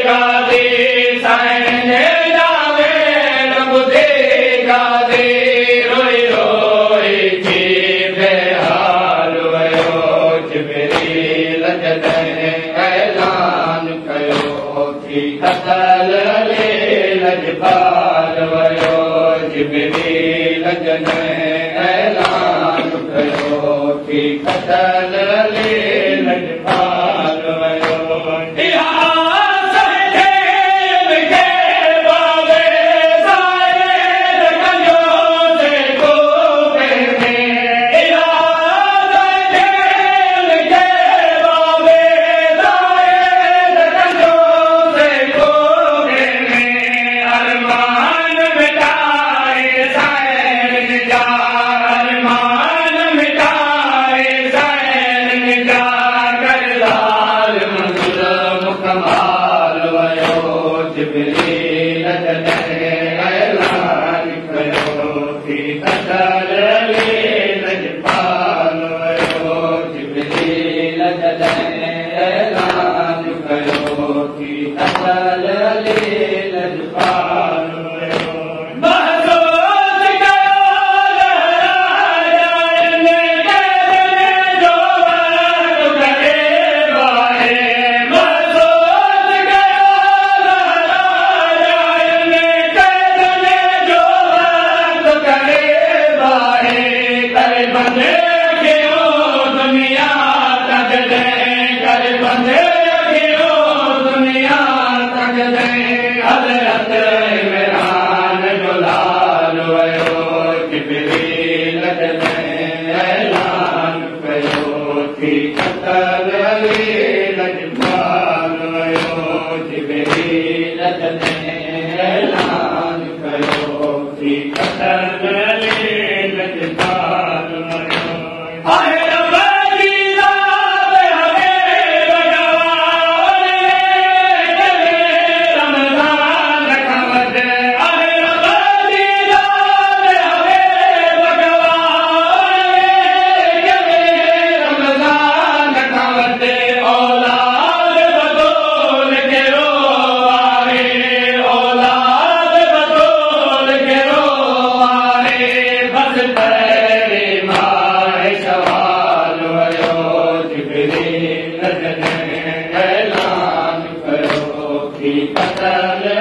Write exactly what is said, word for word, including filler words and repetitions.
गादे साईं जावे ॿुधे गादे रोई रोई थी बेहाल वयो जिब्रील जॾहिं ऐलान कयो थी क़तल लजपाल वयो जिब्रील जॾहिं ऐलान कयो थी क़तल लजपाल वयो जिब्रील जॾहिं ऐलान कयो थी क़तल लजपाल वयो जिब्रील जॾहिं ऐलान कयो थी क़तल लजपाल वयो लजपाल वयो जिब्रील जॾहिं ऐलान कयो थी क़तल लजपाल वयो ऐलान कयो थी क़तल